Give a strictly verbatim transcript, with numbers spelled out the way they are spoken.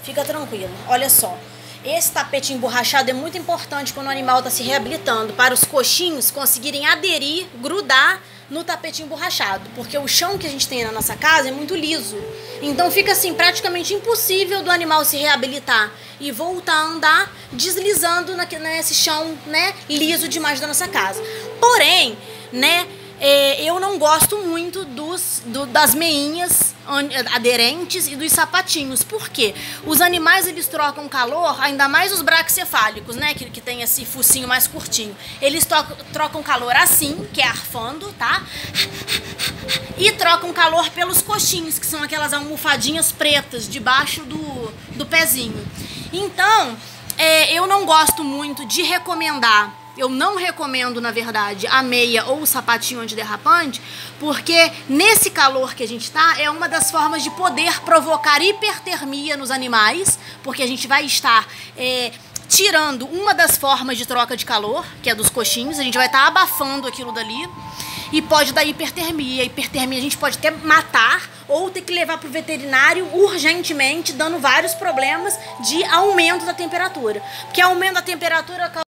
fica tranquilo. Olha só, esse tapete emborrachado é muito importante quando o animal está se reabilitando, para os coxinhos conseguirem aderir, grudar no tapete emborrachado, porque o chão que a gente tem na nossa casa é muito liso. Então fica assim praticamente impossível do animal se reabilitar e voltar a andar deslizando nesse chão, né, liso demais da nossa casa. Porém, né, é, eu não gosto muito dos, do, das meinhas aderentes e dos sapatinhos. Por quê? Os animais, eles trocam calor, ainda mais os braquicefálicos, né, que, que tem esse focinho mais curtinho. Eles trocam, trocam calor assim, que é arfando, tá? E trocam calor pelos coxinhos, que são aquelas almofadinhas pretas debaixo do, do pezinho. Então, é, eu não gosto muito de recomendar. Eu não recomendo, na verdade, a meia ou o sapatinho antiderrapante, porque nesse calor que a gente tá, é uma das formas de poder provocar hipertermia nos animais, porque a gente vai estar é, tirando uma das formas de troca de calor, que é dos coxinhos, a gente vai estar abafando aquilo dali, e pode dar hipertermia. A hipertermia a gente pode até matar ou ter que levar para o veterinário urgentemente, dando vários problemas de aumento da temperatura. Porque aumento da temperatura